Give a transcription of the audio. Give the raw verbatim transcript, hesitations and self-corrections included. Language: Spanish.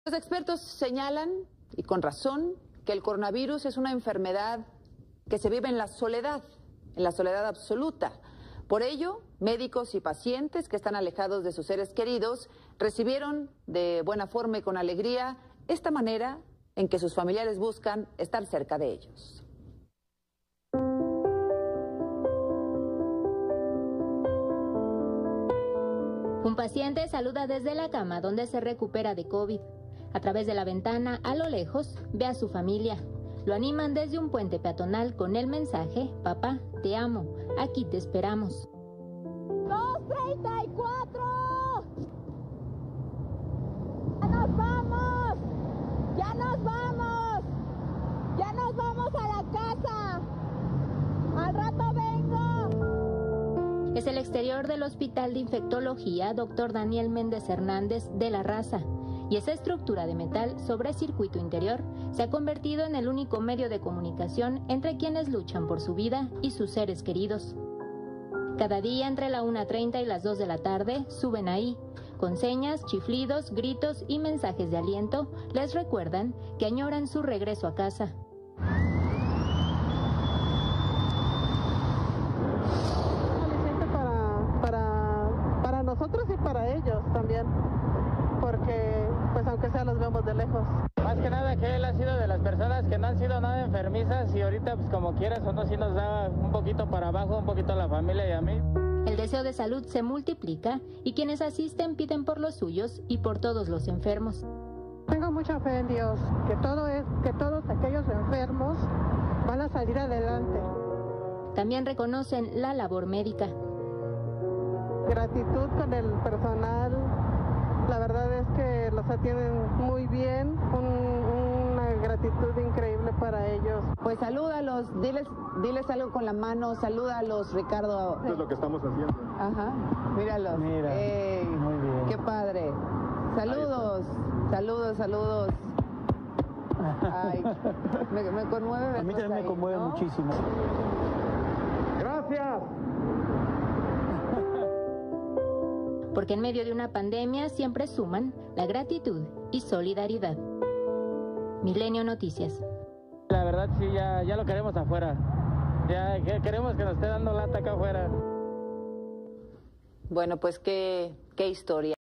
Los expertos señalan, y con razón, que el coronavirus es una enfermedad que se vive en la soledad, en la soledad absoluta. Por ello, médicos y pacientes que están alejados de sus seres queridos recibieron de buena forma y con alegría esta manera en que sus familiares buscan estar cerca de ellos. Un paciente saluda desde la cama donde se recupera de COVID. A través de la ventana, a lo lejos, ve a su familia. Lo animan desde un puente peatonal con el mensaje: papá, te amo, aquí te esperamos. dos treinta y cuatro. ¡Ya nos vamos! ¡Ya nos vamos! ¡Ya nos vamos a la casa! ¡Al rato vengo! Es el exterior del Hospital de Infectología doctor Daniel Méndez Hernández de La Raza. Y esa estructura de metal sobre circuito interior se ha convertido en el único medio de comunicación entre quienes luchan por su vida y sus seres queridos. Cada día entre la una treinta y las dos de la tarde suben ahí. Con señas, chiflidos, gritos y mensajes de aliento les recuerdan que añoran su regreso a casa. Aliciente para, para, para nosotros y para ellos también, porque pues aunque sea los vemos de lejos. Más que nada que él ha sido de las personas que no han sido nada enfermizas y ahorita pues como quieras o no, sí nos da un poquito para abajo, un poquito a la familia y a mí. El deseo de salud se multiplica y quienes asisten piden por los suyos y por todos los enfermos. Tengo mucha fe en Dios, que, todo es, que todos aquellos enfermos van a salir adelante. También reconocen la labor médica. Gratitud con el personal, la verdad es que los atienden muy bien, un, una gratitud increíble para ellos. Pues salúdalos, diles, diles algo con la mano, salúdalos, Ricardo. Esto es lo que estamos haciendo. Ajá, míralos. Mira, Ey, muy bien. Qué padre. Saludos, saludos, saludos. Ay, me, me conmueve verlos. A mí también ahí, me conmueve ¿no? muchísimo. ¡Gracias! Porque en medio de una pandemia siempre suman la gratitud y solidaridad. Milenio Noticias. La verdad sí, ya, ya lo queremos afuera. Ya que- queremos que nos esté dando lata acá afuera. Bueno, pues qué, qué historia.